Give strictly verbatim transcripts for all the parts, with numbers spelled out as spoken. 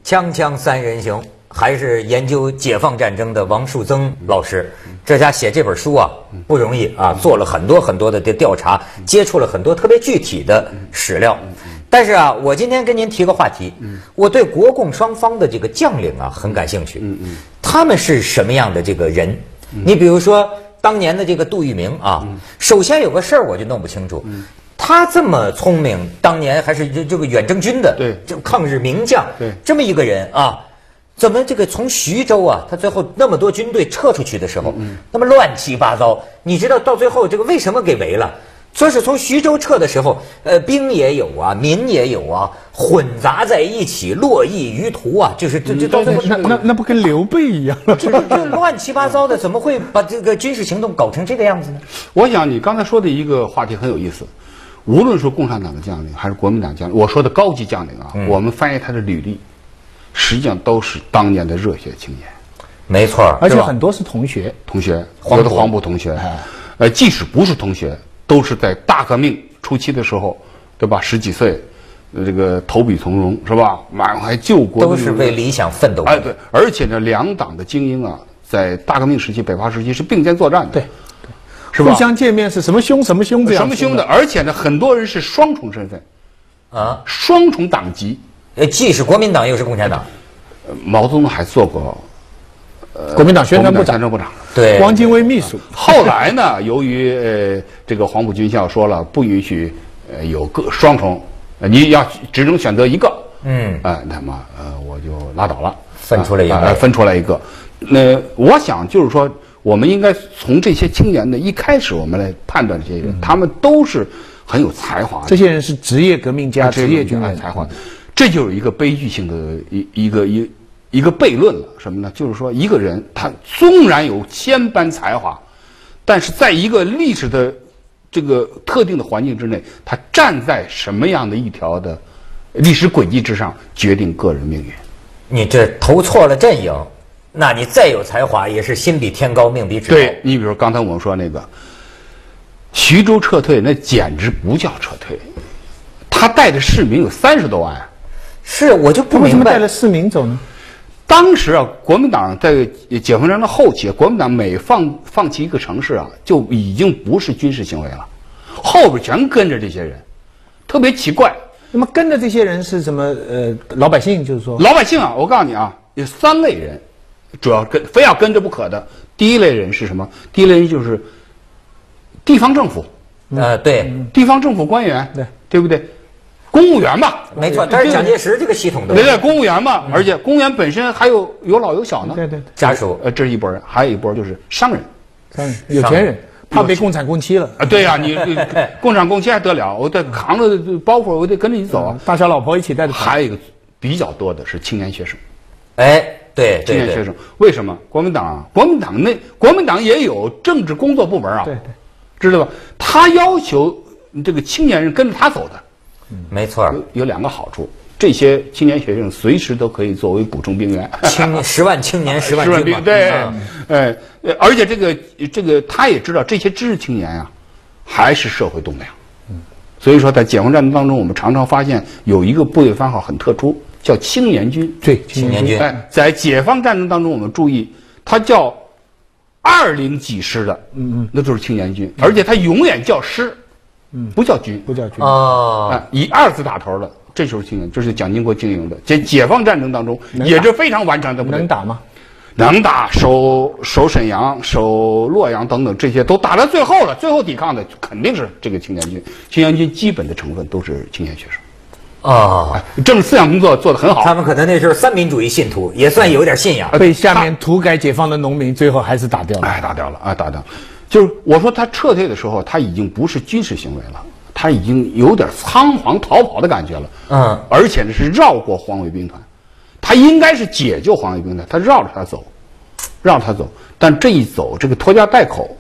锵锵三人行，还是研究解放战争的王树增老师。这家写这本书啊不容易啊，做了很多很多的调查，接触了很多特别具体的史料。但是啊，我今天跟您提个话题，我对国共双方的这个将领啊很感兴趣。他们是什么样的这个人？你比如说当年的这个杜聿明啊，首先有个事儿我就弄不清楚。他这么聪明，当年还是这这个远征军的， 对， 就抗日名将， 对， 这么一个人啊，怎么这个从徐州啊，他最后那么多军队撤出去的时候，嗯、那么乱七八糟，你知道到最后这个为什么给围了？说是从徐州撤的时候，呃，兵也有啊，民也有啊，混杂在一起，络绎于途啊，就是这这到最后那那那不跟刘备一样了？ 这这乱七八糟的，怎么会把这个军事行动搞成这个样子呢？ 我想你刚才说的一个话题很有意思。无论是共产党的将领还是国民党将领，我说的高级将领啊，嗯、我们翻译他的履历，实际上都是当年的热血青年。 没错， 而且很多是同学， 同学，有的黄埔同学，呃，即使不是同学，都是在大革命初期的时候，对吧？十几岁，这个投笔从戎是吧？满怀救国， 都是为理想奋斗。 哎，对，而且呢，两党的精英啊，在大革命时期、北伐时期是并肩作战的。 对。 是吧？ 互相见面是什么兄什么兄这样， 什么兄的，而且呢，很多人是双重身份， 啊， 双重党籍， 呃，既是国民党又是共产党。 呃、毛泽东还做过， 呃，国民党宣传部长， 宣传部长， 对， 汪精卫秘书。 后来呢，由于呃这个黄埔军校说了不允许呃有个双重，呃，你要只能选择一个， 嗯， 啊、呃，那么呃我就拉倒了， 分出来一个， 呃、分出来一个。那我想就是说。我们应该从这些青年的一开始，我们来判断这些人，嗯、他们都是很有才华的。 这些人是职业革命家、职业军人， 才华。这就是一个悲剧性的一一个一一个悖论了。什么呢？就是说，一个人他纵然有千般才华，但是在一个历史的这个特定的环境之内，他站在什么样的一条的历史轨迹之上，决定个人命运。 你这投错了阵营。那你再有才华，也是心比天高，命比纸薄。 对，你比如刚才我们说那个徐州撤退，那简直不叫撤退，他带着市民有三十多万。 是，我就不明白为什么带了市民走呢？ 当时啊，国民党在解放战争后期，国民党每放放弃一个城市啊，就已经不是军事行为了，后边全跟着这些人，特别奇怪。 那么跟着这些人是什么？呃，老百姓就是说， 老百姓啊，我告诉你啊，有三类人。主要跟非要跟着不可的，第一类人是什么？第一类人就是地方政府， 呃，对， 地方政府官员， 对， 对不对？公务员吧， 没错，但是蒋介石这个系统的， 对对，公务员嘛，而且公务员本身还有有老有小呢， 对对， 家属， 呃，这是一拨人，还有一拨就是商人， 商人，有钱人，怕被共产共妻了啊！对呀，你共产共妻还得了？我得扛着包袱，我得跟着你走啊， 大小老婆一起带着。 还有一个比较多的是青年学生， 哎。对， 青年学生为什么？国民党啊，国民党内国民党也有政治工作部门啊， 对对， 知道吧？他要求这个青年人跟着他走的， 嗯，没错， 有有两个好处，这些青年学生随时都可以作为补充兵员， 青十万青年十万十万兵，对，哎，而且这个这个他也知道这些知识青年啊，还是社会栋梁，嗯，所以说在解放战争当中，我们常常发现有一个部队番号很特殊。叫青年军， 对， 青年军。 哎，在解放战争当中，我们注意，它叫二零几师的，嗯嗯，那就是青年军，而且它永远叫师，嗯，不叫军， 不叫军哦， 哎，以二字打头的，这就是青年，这是蒋经国经营的。解解放战争当中也是非常顽强的部队， 能打吗？ 能打，守守沈阳、守洛阳等等，这些都打到最后了，最后抵抗的肯定是这个青年军。青年军基本的成分都是青年学生。 哦， 政治思想工作做得很好。 他们可能那时候三民主义信徒，也算有点信仰。 被下面土改解放的农民最后还是打掉了。 哎，打掉了，哎，打掉了。就是我说他撤退的时候，他已经不是军事行为了，他已经有点仓皇逃跑的感觉了。嗯，而且呢是绕过黄卫兵团，他应该是解救黄卫兵团，他绕着他走，绕着他走。但这一走，这个拖家带口，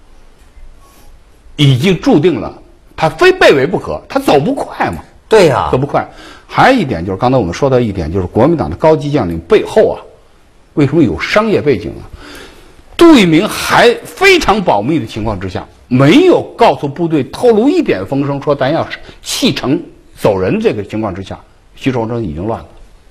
已经注定了他非被围不可，他走不快嘛。 对呀、啊， 走不快。还有一点就是刚才我们说到一点，就是国民党的高级将领背后啊，为什么有商业背景啊？杜聿明还非常保密的情况之下，没有告诉部队透露一点风声，说咱要弃城走人这个情况之下，徐守正已经乱了。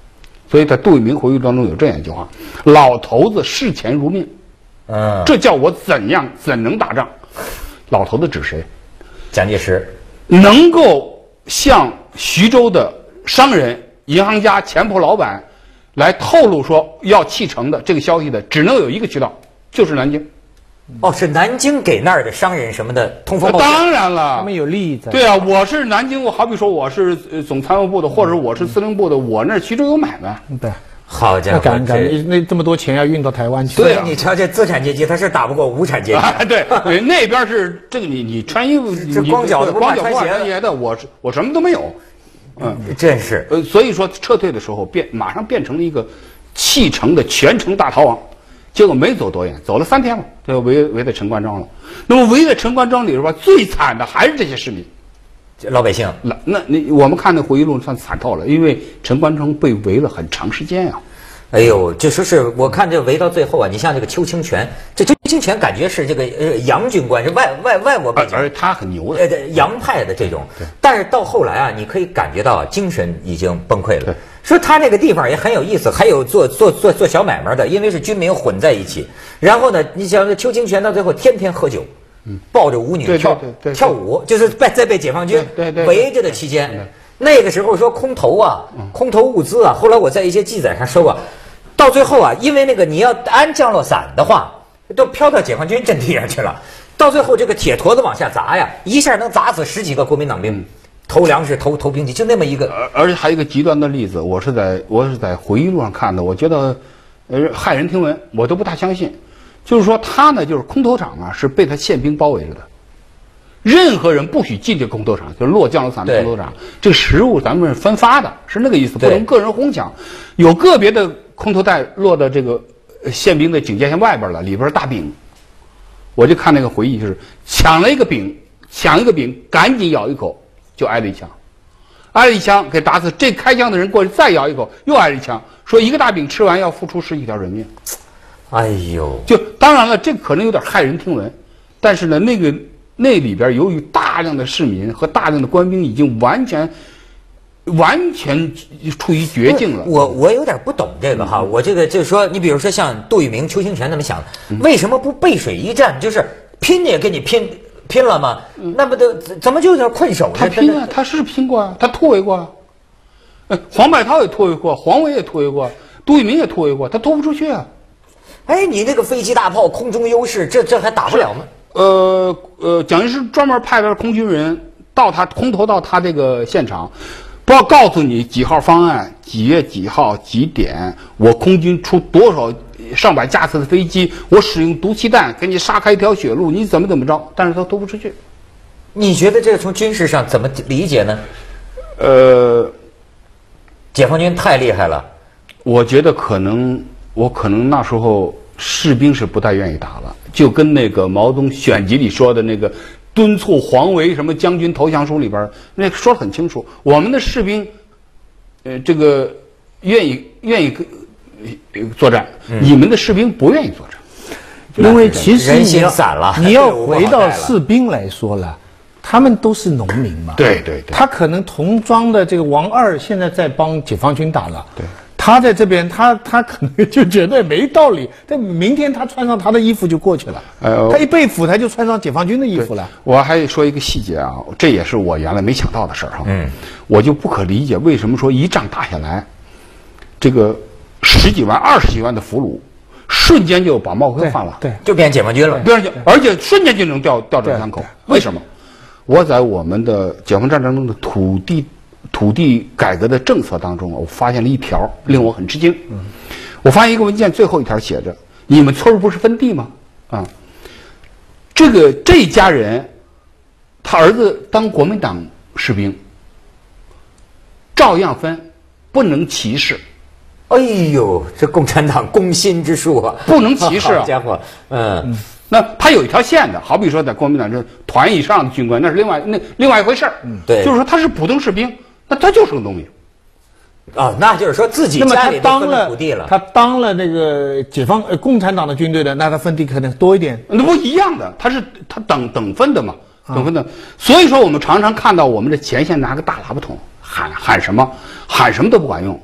所以在杜聿明回忆录当中有这样一句话：“老头子视钱如命。” 嗯， 这叫我怎样怎能打仗？老头子指谁？ 蒋介石能够向徐州的商人、银行家、钱铺老板来透露说要弃城的这个消息的，只能有一个渠道，就是南京。 哦，是南京给那儿的商人什么的通风报信。 当然了， 他们有利益在。 对啊，我是南京，我好比说我是呃总参谋部的，或者我是司令部的，我那徐州有买卖。 对， 好家伙， 那赶赶这那这么多钱要运到台湾去。 对，你瞧这资产阶级他是打不过无产阶级。 啊，对，对那边是这个你你穿衣服， 这光脚的不怕光脚不怕穿鞋的穿鞋的，我是我什么都没有。嗯， 真是。 呃，所以说撤退的时候变马上变成了一个弃城的全城大逃亡。结果没走多远，走了三天了，就围围在陈官庄了。那么围在陈官庄里边吧，最惨的还是这些市民， 老百姓。 那那你我们看那回忆录算惨透了，因为陈官庄被围了很长时间啊。 哎呦，就说是我看这围到最后啊，你像这个邱清泉，这邱清泉感觉是这个呃洋军官，是外外外国背景， 而且他很牛的， 呃洋派的这种。但是到后来啊，你可以感觉到啊，精神已经崩溃了。说他那个地方也很有意思，还有做做做做小买卖的，因为是军民混在一起。然后呢，你想邱清泉到最后天天喝酒，抱着舞女跳跳舞，就是在在被解放军围着的期间。那个时候说空投啊，空投物资啊，后来我在一些记载上说过，到最后啊，因为那个你要安降落伞的话，都飘到解放军阵地上去了。到最后这个铁坨子往下砸呀，一下能砸死十几个国民党兵。投粮食、投投兵器，就那么一个。 而而且还有一个极端的例子，我是在我是在回忆录上看的，我觉得，呃，骇人听闻，我都不大相信。就是说他呢，就是空投场啊，是被他宪兵包围着的，任何人不许进这个空投场，就是落降落伞的空投场。这个食物咱们是分发的，是那个意思，不能个人哄抢。有个别的空投带落到这个宪兵的警戒线外边了，里边是大饼。我就看那个回忆，就是抢了一个饼，抢一个饼，赶紧咬一口。就挨了一枪，挨了一枪给打死。这开枪的人过去再咬一口，又挨了一枪。说一个大饼吃完要付出十几条人命。 哎呦， 就当然了，这可能有点骇人听闻，但是呢，那个那里边由于大量的市民和大量的官兵已经完全完全处于绝境了。 我我有点不懂这个哈，嗯、我这个就是说，你比如说像杜聿明、邱清泉他们想，嗯、为什么不背水一战？就是拼也跟你拼。拼了吗？那不都怎么就叫困守呢？ 他拼啊，他是拼过啊，他突围过啊。呃，黄百韬也突围过，黄维也突围过，杜聿明也突围过，他突不出去啊。 哎，你那个飞机大炮空中优势，这这还打不了吗？ 呃呃，蒋介石专门派了空军人到他空投到他这个现场，不要告诉你几号方案，几月几号几点，我空军出多少。上百架次的飞机，我使用毒气弹给你杀开一条血路，你怎么怎么着？但是他突不出去。 你觉得这个从军事上怎么理解呢？ 呃， 解放军太厉害了。 我觉得可能，我可能那时候士兵是不太愿意打了，就跟那个毛泽东选集里说的那个敦促黄维什么将军投降书里边那个说得很清楚，我们的士兵，呃，这个愿意愿意。作战，嗯、你们的士兵不愿意作战， 因为其实人心散了。 你要回到士兵来说了，他们都是农民嘛。 对对对。 他可能同庄的这个王二现在在帮解放军打了， 对。 他在这边，他他可能就觉得没道理。但明天他穿上他的衣服就过去了。呃，他一被俘，他就穿上解放军的衣服了。 我还说一个细节啊，这也是我原来没想到的事儿哈。嗯。我就不可理解为什么说一仗打下来，这个。十几万、二十几万的俘虏，瞬间就把帽哥放了， 对， 就变解放军了， 变成而且瞬间就能调调转枪口。为什么？我在我们的解放战争中的土地土地改革的政策当中，我发现了一条令我很吃惊。嗯，我发现一个文件最后一条写着：“你们村不是分地吗？啊，这个这家人，他儿子当国民党士兵，照样分，不能歧视。” 哎呦，这共产党攻心之术啊， 不能歧视啊！ 好家伙，嗯， 那他有一条线的，好比说在国民党这团以上的军官，那是另外那另外一回事儿。 嗯，对， 就是说他是普通士兵，那他就是个农民。 啊，那就是说自己家里都分了土地了。 他当了那个解放呃共产党的军队的，那他分地可能多一点。 那不一样的，他是他等等分的嘛，等分的。所以说我们常常看到我们的前线拿个大喇叭筒喊喊什么，喊什么都不管用。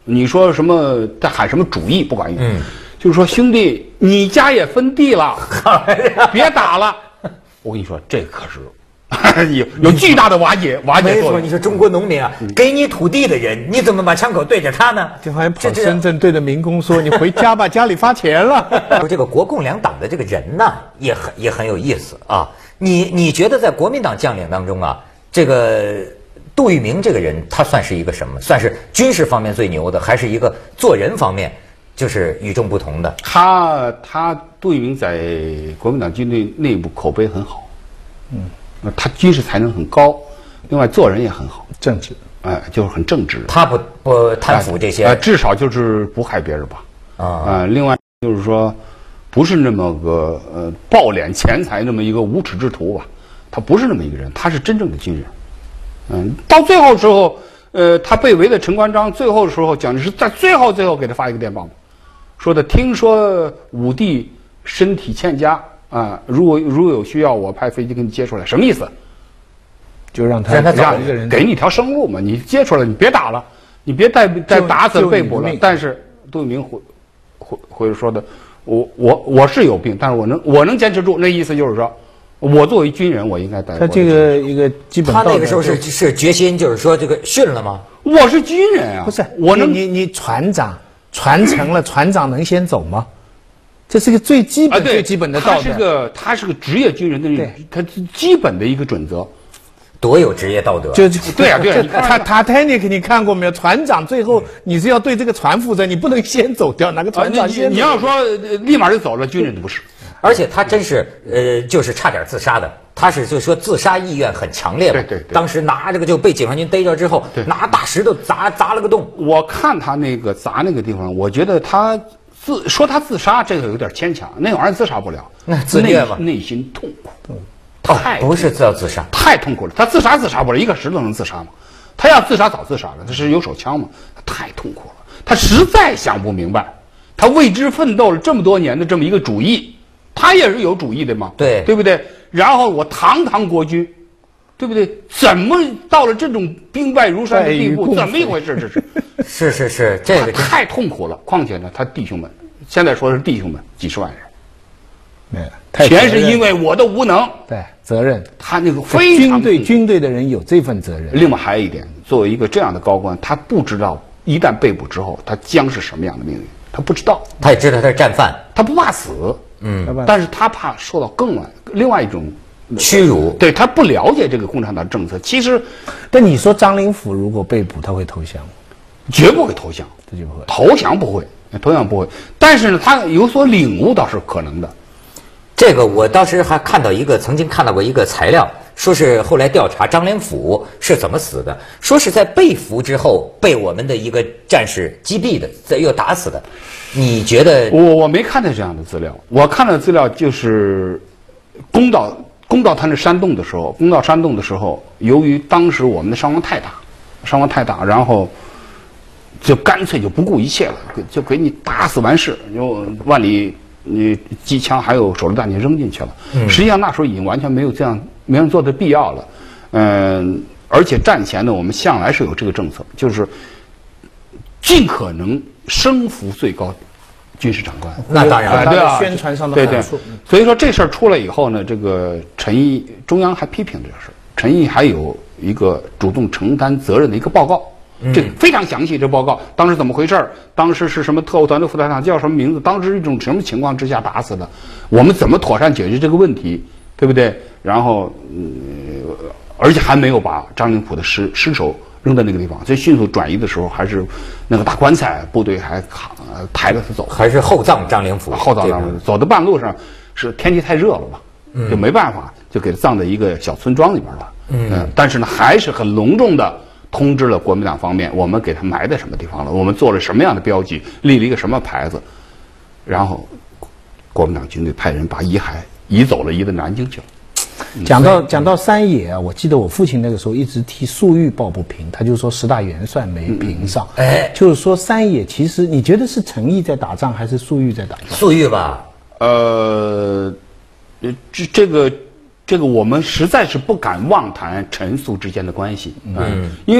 你说什么在喊什么主义不管用， 嗯， 就是说兄弟，你家也分地了，别打了。我跟你说，这可是。有有巨大的瓦解瓦解作用。 没错，你说中国农民啊，嗯、给你土地的人，你怎么把枪口对着他呢？ 就好像跑深圳对着民工说：“你回家吧，家里发钱了。” 说这个国共两党的这个人呢，也很也很有意思啊。你你觉得在国民党将领当中啊，这个杜聿明这个人，他算是一个什么？算是军事方面最牛的，还是一个做人方面就是与众不同的？ 他他杜聿明在国民党军队内部口碑很好，嗯。他军事才能很高，另外做人也很好， 正直， 哎，就是很正直。 他不不贪腐这些， 呃，至少就是不害别人吧。啊、呃，另外就是说，不是那么个呃暴敛钱财那么一个无耻之徒吧？他不是那么一个人，他是真正的军人。嗯，到最后时候，呃，他被围的陈关章，最后的时候蒋介石在最后最后给他发一个电报，说的听说武帝身体欠佳。啊，如果如有需要，我派飞机给你接出来，什么意思？ 就让他让他让一个人给你条生路嘛，你接出来，你别打了，你别再再打死被捕了。但是杜聿明回回回说的，我我我是有病，但是我能我能坚持住。那意思就是说，我作为军人，我应该带。 他这个一个基本， 他那个时候是是决心，就是说这个训了吗？ 我是军人啊， 不是我能你你船长传承了，船长能先走吗？这是个最基本、 啊、 最基本的道德。 他是个他是个职业军人的，他基本的一个准则， 多有职业道德。 就对啊对啊， 他他 Titanic 你看过没有？船长最后你是要对这个船负责，你不能先走掉，哪个船长先走、 啊、你, 你要说立马就走了，军人就不是。 而且他真是呃，就是差点自杀的。他是就说自杀意愿很强烈嘛。 对对对。 当时拿这个就被解放军逮着之后，拿大石头砸砸了个洞。 我看他那个砸那个地方，我觉得他。自说他自杀，这个有点牵强，那玩意儿自杀不了， 那自虐嘛， 内心痛苦， 嗯、太、哦、不是叫自杀， 太痛苦了。他自杀自杀不了，一个石头能自杀吗？他要自杀早自杀了，他是有手枪嘛，他太痛苦了，他实在想不明白，他为之奋斗了这么多年的这么一个主义，他也是有主义的嘛， 对对不对？然后我堂堂国军，对不对？怎么到了这种兵败如山的地步？怎么一回事？这是。 是是是，这个太痛苦了。况且呢，他弟兄们，现在说是弟兄们，几十万人， 对， 全是因为我的无能。 对，责任。 他那个非常军队军队的人有这份责任。 另外还有一点，作为一个这样的高官，他不知道一旦被捕之后，他将是什么样的命运，他不知道。 他也知道他是战犯， 他不怕死，嗯，但是他怕受到更另外一种屈辱。 对，他不了解这个共产党政策。其实， 但你说张灵甫如果被捕，他会投降吗？ 绝不会投降， 这就不会投降，不会投降不会。但是呢，他有所领悟倒是可能的。 这个我当时还看到一个，曾经看到过一个材料，说是后来调查张灵甫是怎么死的，说是在被俘之后被我们的一个战士击毙的，再又打死的。你觉得？ 我我没看到这样的资料，我看到的资料就是攻到攻到他那山洞的时候，攻到山洞的时候，由于当时我们的伤亡太大，伤亡太大，然后。就干脆就不顾一切了，就给你打死完事，用万里你机枪还有手榴弹你扔进去了。嗯、实际上那时候已经完全没有这样没人做的必要了。嗯，而且战前呢，我们向来是有这个政策，就是尽可能升服最高军事长官。 那当然了， 对吧？ 宣传上的对对。所以说这事儿出来以后呢，这个陈毅中央还批评这个事儿，陈毅还有一个主动承担责任的一个报告。这非常详细，这报告当时怎么回事？当时是什么特务团的副团长叫什么名字？当时一种什么情况之下打死的？我们怎么妥善解决这个问题？对不对？然后，嗯，而且还没有把张灵甫的尸尸首扔在那个地方，所以迅速转移的时候，还是那个大棺材，部队还扛抬着他走， 还是厚葬张灵甫。 厚葬张灵甫，走到半路上是天气太热了吧，嗯、就没办法，就给他葬在一个小村庄里边了。嗯、呃，但是呢，还是很隆重的。通知了国民党方面，我们给他埋在什么地方了，我们做了什么样的标记，立了一个什么牌子，然后国民党军队派人把遗骸移走了，移到南京去了。 讲到讲到山野啊，我记得我父亲那个时候一直替粟裕抱不平，他就说十大元帅没评上，哎，就是说山野其实你觉得是陈毅在打仗还是粟裕在打仗？ 粟裕吧， 呃，这这个。这个我们实在是不敢妄谈陈粟之间的关系，嗯，因为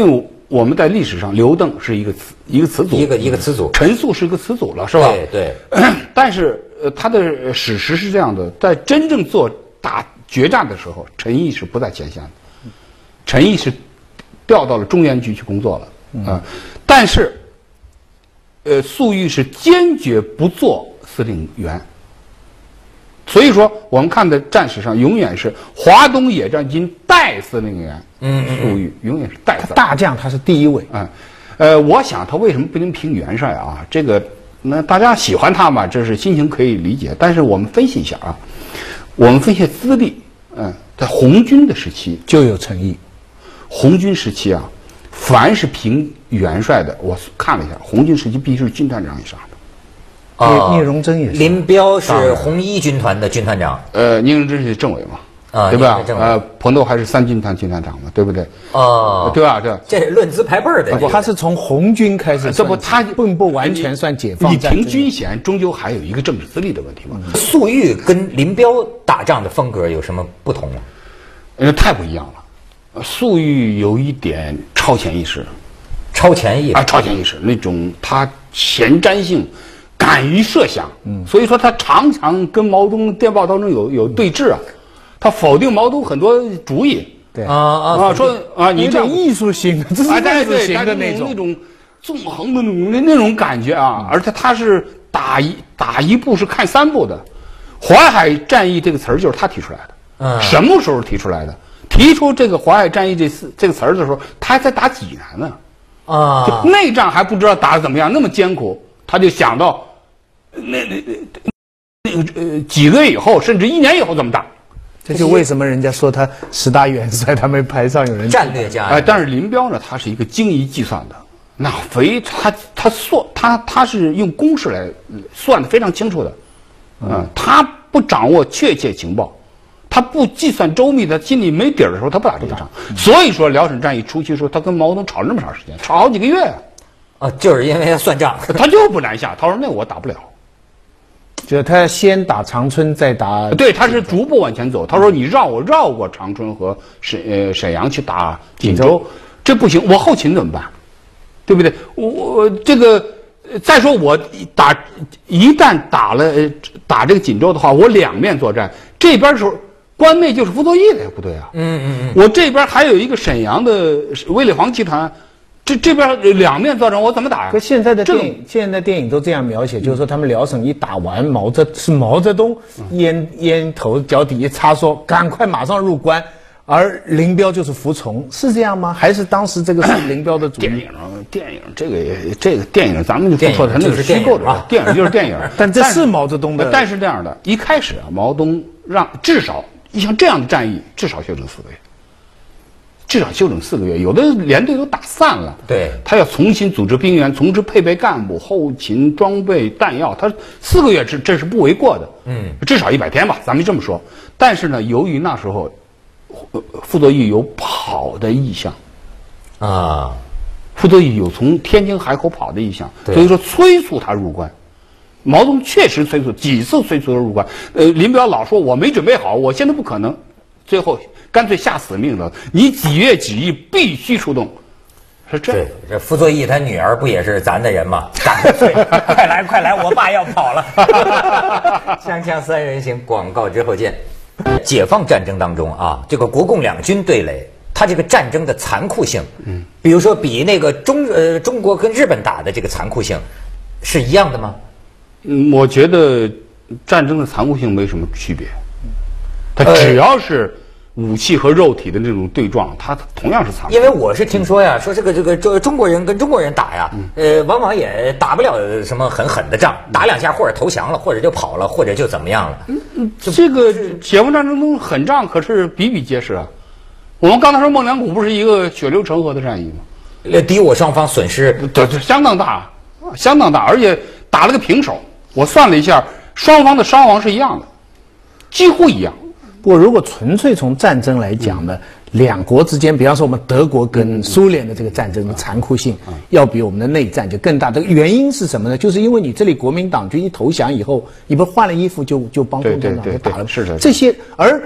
我们在历史上，刘邓是一个词一个词组， 一个一个词组， 陈粟是一个词组了，是吧？ 对对。 但是呃，他的史实是这样的，在真正做打决战的时候，陈毅是不在前线的，陈毅是调到了中原局去工作了啊、嗯呃。但是，呃，粟裕是坚决不做司令员。所以说，我们看的战史上永远是华东野战军代司令员，嗯，粟裕永远是代司。 大将他是第一位， 嗯，呃，我想他为什么不能评元帅啊？这个，那大家喜欢他嘛，这是心情可以理解。但是我们分析一下啊，我们分析资历，嗯，在红军的时期就有陈毅。 红军时期啊，凡是评元帅的，我看了一下，红军时期必须是军团长以上的。 啊， 聂荣臻也是。 林彪是红一军团的军团长， 呃，聂荣臻是政委嘛，啊，对吧？呃，彭斗还是三军团军团长嘛，对不对？ 哦， 对吧？这这是论资排辈的。 他是从红军开始， 这不他并不完全算解放战争。 你评军衔，终究还有一个政治资历的问题嘛。 粟裕跟林彪打仗的风格有什么不同吗？ 呃，太不一样了。粟裕有一点超前意识， 超前意识啊，超前意识那种他前瞻性。敢于设想，嗯，所以说他常常跟毛泽东电报当中有有对峙啊，他否定毛泽东很多主意， 对啊啊啊，说啊，你这艺术型的，这是艺术型的那种那种纵横的那种那那种感觉啊，而且他是打一打一步是看三步的，淮海战役这个词儿就是他提出来的，嗯，什么时候提出来的？提出这个淮海战役这这个词儿的时候，他还在打济南呢，啊，内战还不知道打得怎么样，那么艰苦，他就想到。那那那个呃几个月以后，甚至一年以后怎么打？ 这就为什么人家说他十大元帅，他没排上有人战略家。 哎，但是林彪呢，他是一个精于计算的，那非他他算他他是用公式来算的非常清楚的，嗯，他不掌握确切情报，他不计算周密，他心里没底儿的时候，他不打这个仗。所以说辽沈战役初期的时候，他跟毛泽东吵了那么长时间，吵好几个月啊。 啊，就是因为他算账， 他就不南下。他说那我打不了。 就是他先打长春，再打。 对，他是逐步往前走。他说：“你绕我绕过长春和沈呃沈阳去打锦州，这不行，我后勤怎么办？对不对？我我这个再说我打一旦打了打这个锦州的话，我两面作战，这边时候关内就是傅作义的部队啊，嗯嗯嗯，我这边还有一个沈阳的卫立煌集团。”这这边两面作战，我怎么打呀？ 可现在的电影，现在电影都这样描写，就是说他们辽沈一打完，毛泽是毛泽东烟烟头脚底一插，说赶快马上入关，而林彪就是服从，是这样吗？还是当时这个是林彪的主意？ 电影，电影，这个这个电影，咱们就不说他那个虚构的啊，电影就是电影。 但这是毛泽东的。 但是这样的，一开始啊，毛泽东让至少像这样的战役，至少休整四个月。至少休整四个月，有的连队都打散了。 对， 他要重新组织兵员，重新配备干部、后勤、装备、弹药，他四个月这这是不为过的。嗯，至少一百天吧，咱们这么说。但是呢，由于那时候，傅作义有跑的意向，啊，傅作义有从天津海口跑的意向，所以说催促他入关。毛泽东确实催促几次催促他入关。呃，林彪老说我没准备好，我现在不可能。最后干脆下死命了，你几月几日必须出动，是这样。 对，这傅作义他女儿不也是咱的人吗？快来快来，我爸要跑了。锵锵三人行，广告之后见。解放战争当中啊，这个国共两军对垒，它这个战争的残酷性，嗯，比如说比那个中呃中国跟日本打的这个残酷性，是一样的吗？ 嗯，我觉得战争的残酷性没什么区别。他只要是武器和肉体的那种对撞，它同样是残酷。 因为我是听说呀，说这个这个中中国人跟中国人打呀，呃，往往也打不了什么很狠的仗，打两下或者投降了，或者就跑了，或者就怎么样了。 嗯，这个解放战争中狠仗可是比比皆是啊。我们刚才说孟良崮不是一个血流成河的战役吗？ 呃，敌我双方损失对对相当大，相当大，而且打了个平手。我算了一下，双方的伤亡是一样的，几乎一样。 不过，如果纯粹从战争来讲呢，两国之间，比方说我们德国跟苏联的这个战争的残酷性，要比我们的内战就更大。这个原因是什么呢？就是因为你这里国民党军一投降以后，你不换了衣服就就帮共产党就打了， 是的。 这些而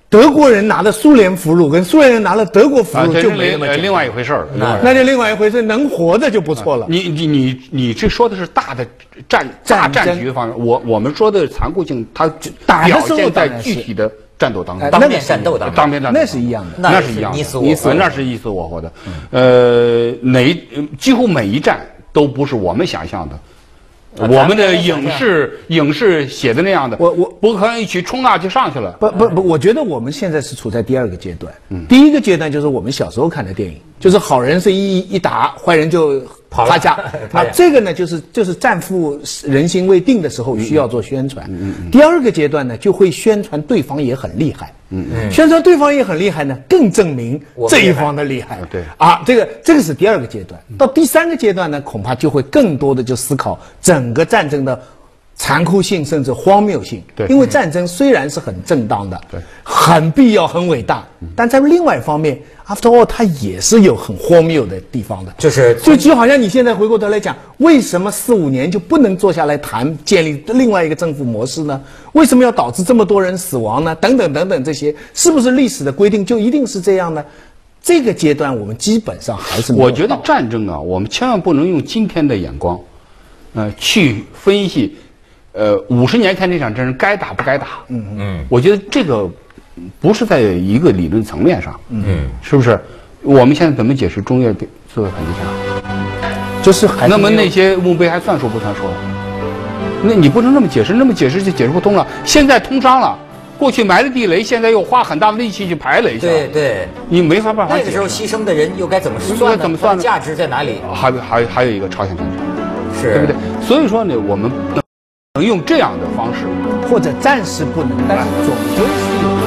德国人拿了苏联俘虏，跟苏联人拿了德国俘啊， 虏这就是没那么简单。 另外一回事儿。 那就另外一回事，能活着就不错了。 你你你你这说的是大的战大战局方面，我我们说的残酷性，它表现在具体的战斗当中， 当面战斗当中， 当面战斗那是一样的， 那是一样的， 你死我活， 那是你死我活的。呃，哪几乎每一战都不是我们想象的。我们的影视影视写的那样的， 我我不可能一起冲啊就上去了。 不不不，我觉得我们现在是处在第二个阶段。嗯，第一个阶段就是我们小时候看的电影，就是好人是一一打，坏人就趴下。啊，这个呢，就是就是战负人心未定的时候需要做宣传。嗯嗯。第二个阶段呢，就会宣传对方也很厉害。嗯嗯。宣传对方也很厉害呢，更证明这一方的厉害。 对。 啊，这个这个是第二个阶段。到第三个阶段呢，恐怕就会更多的就思考整个战争的残酷性甚至荒谬性。 对， 因为战争虽然是很正当的， 对， 很必要、很伟大，但在另外一方面 ，after all， 它也是有很荒谬的地方的。 就是就就好像你现在回过头来讲，为什么四五年就不能坐下来谈建立另外一个政府模式呢？为什么要导致这么多人死亡呢？等等等等，这些是不是历史的规定就一定是这样呢？这个阶段我们基本上还是没有我觉得战争啊，我们千万不能用今天的眼光，呃，去分析。呃，五十年前这场战争该打不该打？嗯嗯，我觉得这个不是在一个理论层面上，嗯，是不是？我们现在怎么解释中越自卫反击战？ 就是还是那么那些墓碑还算数不算数？那你不能这么解释，那么解释就解释不通了。现在通商了，过去埋了地雷，现在又花很大的力气去排雷去。 对对， 你没法办法。 那个时候牺牲的人又该怎么算呢？ 怎么算呢？ 价值在哪里？ 还还还有一个朝鲜战争， 是对不对？所以说呢，我们能用这样的方式， 或者暂时不能，但是总归是有。